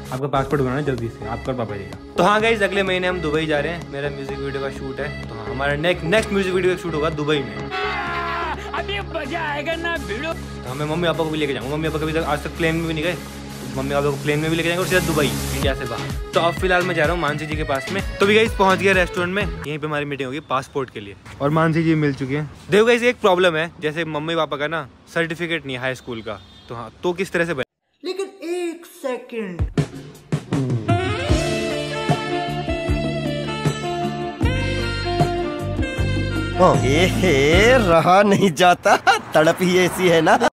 आपका पासपोर्ट बनाना जल्दी से, आप कर पापा जी का। तो हाँ गाइस, अगले महीने हम दुबई जा रहे हैं, मेरा म्यूजिक वीडियो का शूट है। तो हाँ, हमारा नेक्स्ट म्यूजिक वीडियो का शूट होगा दुबई में। अभी मजा आएगा ना वीडियो। तो हमें मम्मी पापा को भी लेके जाऊंगा। मम्मी पापा कभी तक आज तक प्लेन में भी नहीं गए, मम्मी पापा को प्लेन में भी लेके जाएंगे और सीधा दुबई, इंडिया से बाहर। तो अब फिलहाल मैं जा रहा हूँ मानसी जी के पास में। तो भी गाइस पहुंच गया रेस्टोरेंट में, यहीं पे हमारी मीटिंग होगी पासपोर्ट के लिए, और मानसी जी मिल चुके हैं। देखो गाइस, एक प्रॉब्लम है, जैसे मम्मी पापा का ना सर्टिफिकेट नहीं है हाई स्कूल का। तो हाँ, तो किस तरह से बने? लेकिन एक सेकंड, रहा नहीं जाता, तड़प ही ऐसी है ना।